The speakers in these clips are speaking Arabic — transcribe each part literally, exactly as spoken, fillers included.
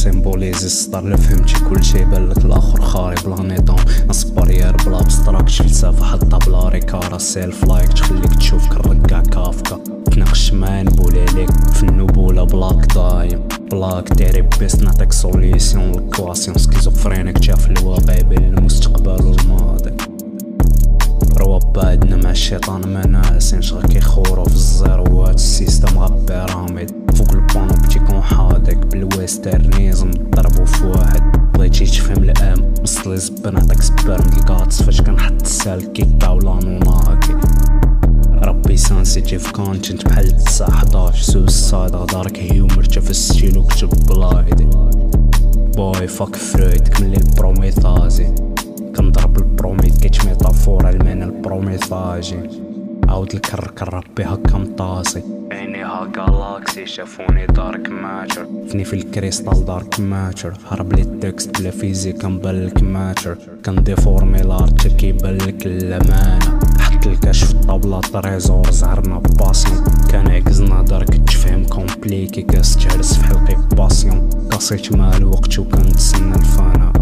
سيمبوليزي الصدر لا فهمتي كلشي بالك الاخر خاري بلا نظام نص بارير بلا ابستراكت فلسفه حطها بلا ريكارا سيلف لايك تخليك تشوف كنرقع كافكا تناقش معايا نبول عليك في النبوله بلاك دايم بلاك ديري بيس نعطيك سوليسيون لكواسيون سكيزوفرينيك جا في الواقع بين المستقبل والماضي روا بعدنا مع الشيطان ما ناسينش غير كيخورو في الزيروات السيستم غا بيراميد فوق البانوبتيكون حاضك بالويسترنيزم ضربو في واحد بغيتي تفهم الام وصلي زبا نعطيك سبرم الكاتس فاش كنحط السال كيكا ولا نوناكي ربي سانسيتيف كونتنت بحال تسعة حداش سوسايد غدارك هيومر تا في الستيل وكتب بلايدي بوي فاك فرويد كملي بروميثازي كنضرب البروميت كيت ميتافورا المعنى البروميثاجي عاود الكركر ربي هكا مطاسي عينيها جالاكسي شافوني دارك ماتر فني في الكريستال دارك ماتر هرب لي التكست بلا فيزيك كنبانلك ماتر كنديفورمي لارت كيبانلك الامانه حط الكاش في الطابله طريزور زهرنا باسيون كان عكزنا دارك تفهم كومبليكي كاس تهرس في حلقي باسيون قصيت مع الوقت وكنتسنى الفانا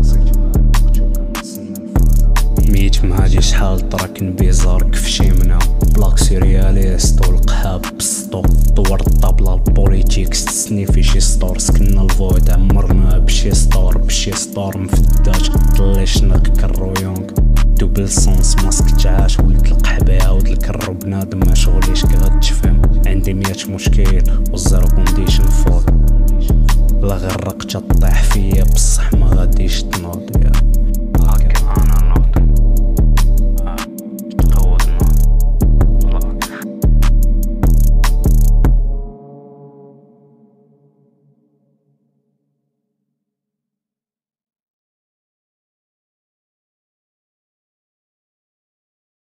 ميت مهاجي شحال تراك نبيزارك في شيمنا بلاك سيرياليست والقحاب بسطو طور الطابلة البوليتيك ستسني في شي ستور سكننا الفويد عمرنا بشي ستور بشي ستور مفداش طليشنا كرويونغ دوبل سونس ماسك تعاش ولد القحبة عاود الكرو بنادم ما شغليش كي غتفهم عندي ميات مشكل والزيرو كونديشن فور لا غرقت طيح فيا بصح